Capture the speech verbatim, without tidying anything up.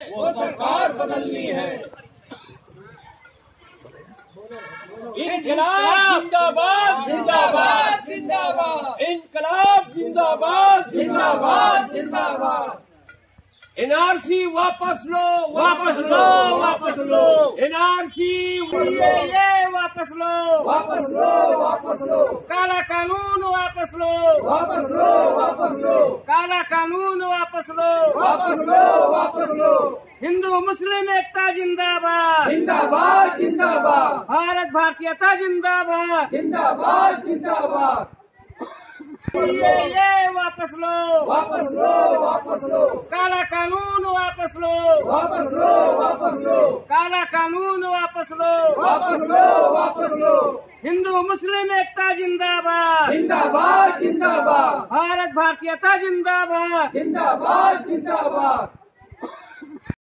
वो सरकार बदलनी है। इनकलाब जिंदाबाद जिंदाबाद जिंदाबाद इनकलाब जिंदाबाद जिंदाबाद जिंदाबाद। एनआरसी वापस लो वापस लो वापस लो एनआरसी ये ये वापस लो वापस लो वापस लो काला कानून वापस लो वापस लो वापस लो काला कानून वापस लो वापस लो वापस लो। हिंदू मुस्लिम एकता जिंदाबाद जिंदाबाद जिंदाबाद भारत भारतीयता जिंदाबाद जिंदाबाद जिंदाबाद। ये ये वापस लो वापस लो वापस लो काला कानून वापस लो वापस लो वापस लो काला कानून वापस लो वापस लो वापस लो। हिंदू मुस्लिम एकता जिंदाबाद जिंदाबाद जिंदाबाद भारत भारतीयता जिंदाबाद जिंदाबाद जिंदाबाद।